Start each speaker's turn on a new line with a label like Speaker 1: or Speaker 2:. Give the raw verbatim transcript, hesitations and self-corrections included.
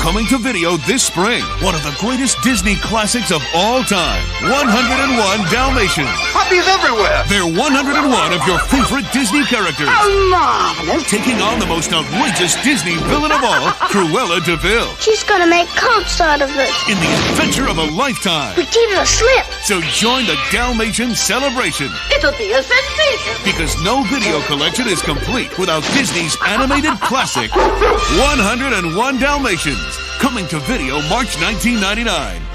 Speaker 1: coming to video this spring. One of the greatest Disney classics of all time. one hundred and one Dalmatians.
Speaker 2: Puppies everywhere.
Speaker 1: They're one hundred and one of your favorite Disney characters.
Speaker 3: Oh, marvelous.
Speaker 1: Taking on the most outrageous Disney villain of all, Cruella de Vil.
Speaker 3: She's gonna make coats out of it.
Speaker 1: In the adventure of a lifetime.
Speaker 3: We keep it a slip.
Speaker 1: So join the Dalmatian celebration.
Speaker 3: It'll be a sensation.
Speaker 1: Because no video collection is complete without Disney's animated classic, one hundred and one Dalmatians. Coming to video March nineteen ninety-nine.